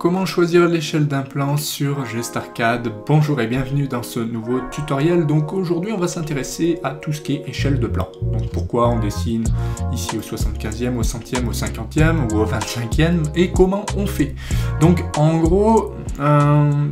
comment choisir l'échelle d'un plan sur GestArcade? Bonjour et bienvenue dans ce nouveau tutoriel. Donc aujourd'hui on va s'intéresser à tout ce qui est échelle de plan. Donc pourquoi on dessine ici au 75e, au 100e, au 50e ou au 25e et comment on fait. Donc en gros, comment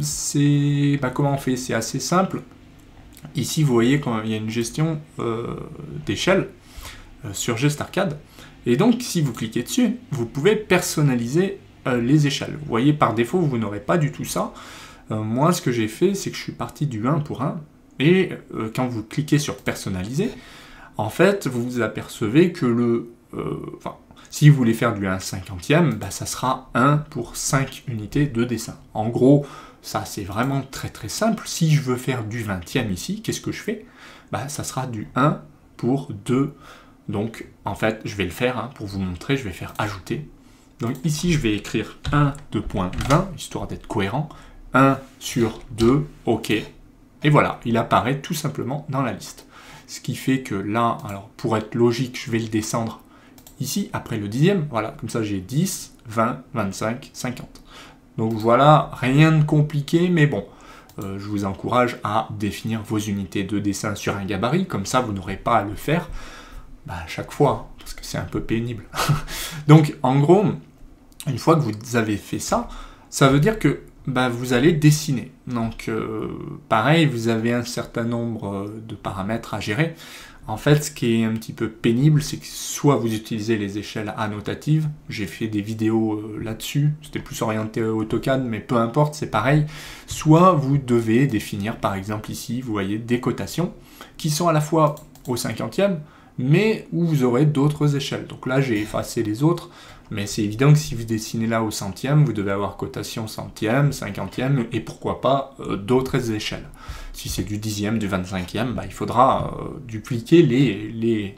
on fait? C'est assez simple. Ici vous voyez quand il y a une gestion d'échelle sur GestArcade. Et donc si vous cliquez dessus, vous pouvez personnaliser les échelles. Vous voyez, par défaut, vous n'aurez pas du tout ça. Moi, ce que j'ai fait, c'est que je suis parti du 1 pour 1. Et quand vous cliquez sur personnaliser, en fait, vous vous apercevez que si vous voulez faire du 1/50e, ça sera 1 pour 5 unités de dessin. En gros, ça c'est vraiment très très simple. Si je veux faire du 20e ici, qu'est-ce que je fais? Ça sera du 1 pour 2. Donc, en fait, je vais le faire, pour vous montrer, je vais faire ajouter. Donc ici, je vais écrire 1 de point 20, histoire d'être cohérent. 1 sur 2, OK. Et voilà, il apparaît tout simplement dans la liste. Ce qui fait que là, alors pour être logique, je vais le descendre ici, après le 10e. Voilà, comme ça j'ai 10, 20, 25, 50. Donc voilà, rien de compliqué, mais bon. Je vous encourage à définir vos unités de dessin sur un gabarit. Comme ça, vous n'aurez pas à le faire à chaque fois, parce que c'est un peu pénible. Donc en gros, une fois que vous avez fait ça, ça veut dire que vous allez dessiner. Donc pareil, vous avez un certain nombre de paramètres à gérer. En fait, ce qui est un petit peu pénible, c'est que soit vous utilisez les échelles annotatives, j'ai fait des vidéos là-dessus, c'était plus orienté AutoCAD, mais peu importe, c'est pareil. Soit vous devez définir, par exemple ici, vous voyez, des cotations, qui sont à la fois au 50e, mais où vous aurez d'autres échelles. Donc là, j'ai effacé les autres, mais c'est évident que si vous dessinez là au 100e, vous devez avoir cotation 100e, 50e, et pourquoi pas d'autres échelles. Si c'est du 10e, du 25e, il faudra dupliquer les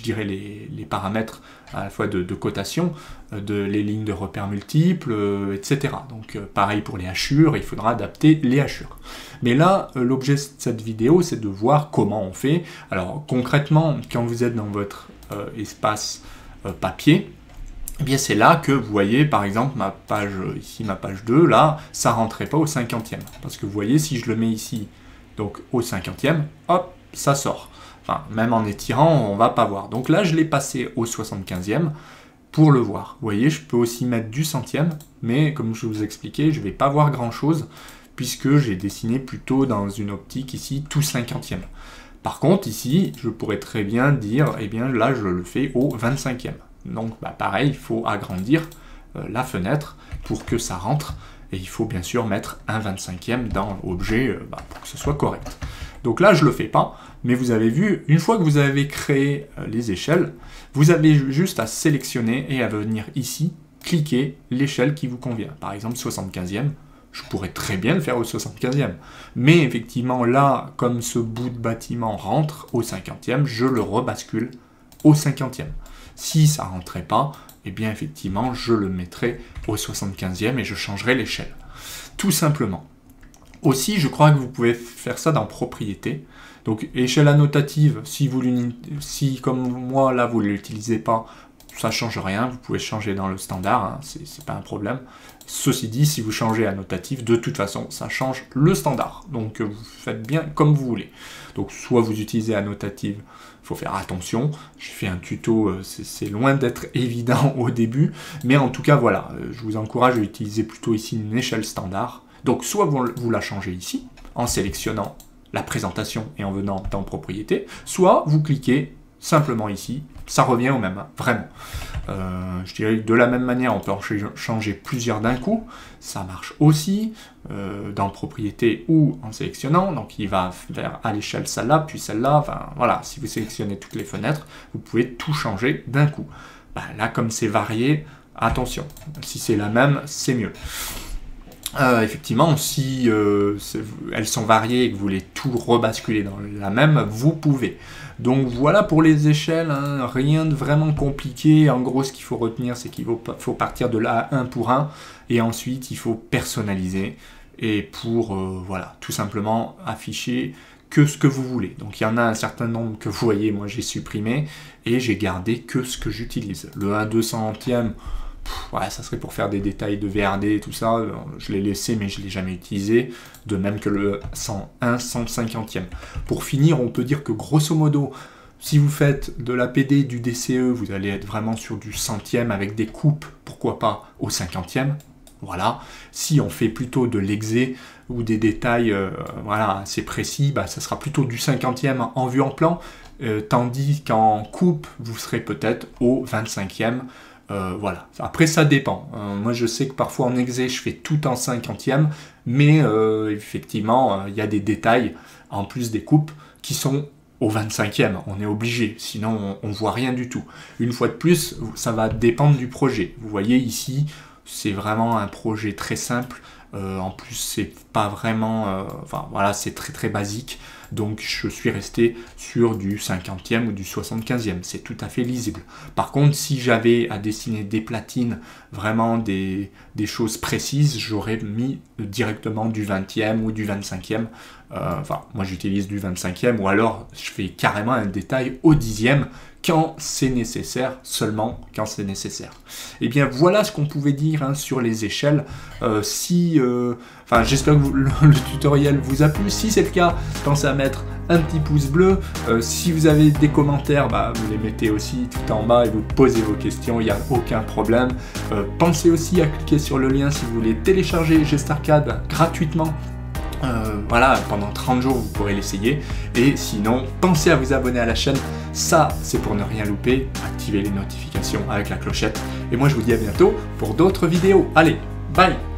paramètres à la fois de cotation, les lignes de repères multiples, etc. Donc pareil pour les hachures, il faudra adapter les hachures. Mais là, l'objet de cette vidéo, c'est de voir comment on fait. Alors concrètement, quand vous êtes dans votre espace papier, c'est là que vous voyez, par exemple, ma page 2, là, ça rentrait pas au 50e. Parce que vous voyez, si je le mets ici, donc au 50e, hop, ça sort. Enfin, même en étirant, on va pas voir. Donc là, je l'ai passé au 75e pour le voir. Vous voyez, je peux aussi mettre du centième, mais comme je vous expliquais, je vais pas voir grand-chose, puisque j'ai dessiné plutôt dans une optique ici, tout 50e. Par contre, ici, je pourrais très bien dire, là, je le fais au 25e. Donc pareil, il faut agrandir la fenêtre pour que ça rentre, et il faut bien sûr mettre un 25e dans l'objet pour que ce soit correct. Donc là je le fais pas, mais vous avez vu, une fois que vous avez créé les échelles, vous avez juste à sélectionner et à venir ici, cliquer l'échelle qui vous convient. Par exemple 75e, je pourrais très bien le faire au 75e, mais effectivement là, comme ce bout de bâtiment rentre au 50e, je le rebascule au 50e. Si ça ne rentrait pas, effectivement, je le mettrai au 75e et je changerai l'échelle. Tout simplement. Aussi, je crois que vous pouvez faire ça dans Propriétés. Donc, échelle annotative, si comme moi, là, vous ne l'utilisez pas, ça ne change rien. Vous pouvez changer dans le standard, c'est pas un problème. Ceci dit, si vous changez annotative, de toute façon, ça change le standard. Donc, vous faites bien comme vous voulez. Donc, soit vous utilisez annotative, il faut faire attention. J'ai fait un tuto, c'est loin d'être évident au début. Mais en tout cas, voilà, je vous encourage à utiliser plutôt ici une échelle standard. Donc, soit vous la changez ici, en sélectionnant la présentation et en venant dans Propriétés, soit vous cliquez simplement ici, ça revient au même, vraiment. Je dirais que de la même manière, on peut en changer plusieurs d'un coup, ça marche aussi dans Propriétés ou en sélectionnant, donc il va faire à l'échelle celle-là, puis celle-là, enfin voilà, si vous sélectionnez toutes les fenêtres, vous pouvez tout changer d'un coup. Là, comme c'est varié, attention, si c'est la même, c'est mieux. Effectivement, si elles sont variées et que vous voulez tout rebasculer dans la même, vous pouvez. Donc voilà pour les échelles, rien de vraiment compliqué. En gros, ce qu'il faut retenir, c'est qu'il faut partir de là à 1 pour 1, et ensuite il faut personnaliser, et pour voilà, tout simplement afficher que ce que vous voulez. Donc il y en a un certain nombre que vous voyez, moi j'ai supprimé, et j'ai gardé que ce que j'utilise. Le 1/200e, ouais, ça serait pour faire des détails de VRD et tout ça, je l'ai laissé mais je ne l'ai jamais utilisé, de même que le 101 150e. Pour finir, on peut dire que grosso modo, si vous faites de l'APD, du DCE, vous allez être vraiment sur du 100e avec des coupes, pourquoi pas au 50e. Voilà. Si on fait plutôt de l'exé ou des détails voilà, assez précis, bah, ça sera plutôt du 50e en vue en plan, tandis qu'en coupe, vous serez peut-être au 25e. Voilà. Après, ça dépend. Moi, je sais que parfois en exé, je fais tout en 50e, mais effectivement, il y a des détails, en plus des coupes, qui sont au 25e, on est obligé, sinon on voit rien du tout. Une fois de plus, ça va dépendre du projet. Vous voyez ici, c'est vraiment un projet très simple. En plus, c'est pas vraiment... enfin, voilà, c'est très très basique. Donc, je suis resté sur du 50e ou du 75e. C'est tout à fait lisible. Par contre, si j'avais à dessiner des platines, vraiment des choses précises, j'aurais mis directement du 20e ou du 25e. Enfin, moi, j'utilise du 25e ou alors je fais carrément un détail au 10e quand c'est nécessaire, seulement quand c'est nécessaire. Et bien voilà ce qu'on pouvait dire hein, sur les échelles. J'espère que le tutoriel vous a plu. Si c'est le cas, pensez à mettre un petit pouce bleu. Si vous avez des commentaires, bah, vous les mettez aussi tout en bas et vous posez vos questions, il n'y a aucun problème. Pensez aussi à cliquer sur le lien si vous voulez télécharger GestArcade gratuitement. Voilà, pendant 30 jours, vous pourrez l'essayer. Et sinon, pensez à vous abonner à la chaîne. Ça, c'est pour ne rien louper. Activez les notifications avec la clochette. Et moi, je vous dis à bientôt pour d'autres vidéos. Allez, bye!